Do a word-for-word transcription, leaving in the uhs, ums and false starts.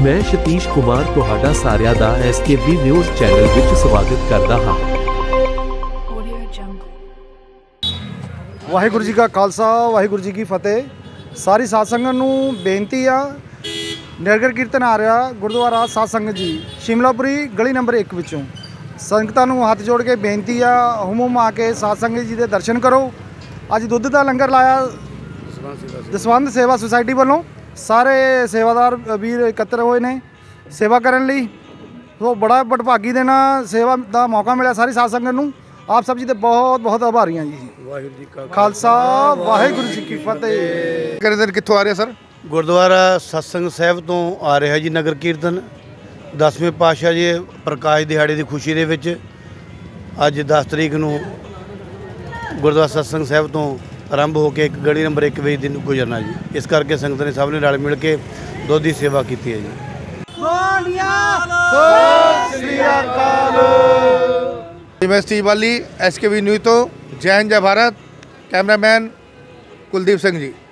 मैं सतीश कुमार तुहाडा सारिਆਂ ਦਾ S K B news channel विच स्वागत करदा हां। वाहिगुरू जी का खालसा वाहिगुरू जी की फतेह। सारी साध संगत नूं बेनती आ, नगर कीर्तन आ रहा गुरुद्वारा साध संगत जी शिमलापुरी गली नंबर एक विचों। संगतां नूं हथ जोड़ के बेनती आ, हुम हुम आके साध संगत जी दे दर्शन करो। अज दुध का लंगर लाया दसवंध सेवा सोसाइटी वालों। सारे सेवादार वीर इकट्ठे हुए ने सेवा करने लई। तो बड़ा बड़भागी देना सेवा का मौका मिला सारी साध संगत नूं। आप सब जी दे बहुत बहुत आभारी हैं जी। वाहिगुरू जी का खालसा वाहिगुरू जी की फतेह। कीर्तन कित्थों आ रहा सर? गुरुद्वारा सत्संग साहिब तो आ रहा जी नगर कीर्तन। दसवें पातशाह जी प्रकाश दिहाड़े की खुशी दे विच अज दस तरीक नूं गुरुद्वारा सत्संग साहिब तो आरंभ होकर एक गली नंबर एक वजे दिन गुजरना जी। इस करके संगत ने सब ने रल मिल के दुध की सेवा की है जी। मैं स्टीव वाली एस के बी न्यूज़ तो जय हिंद जय भारत। कैमरामैन कुलदीप सिंह जी।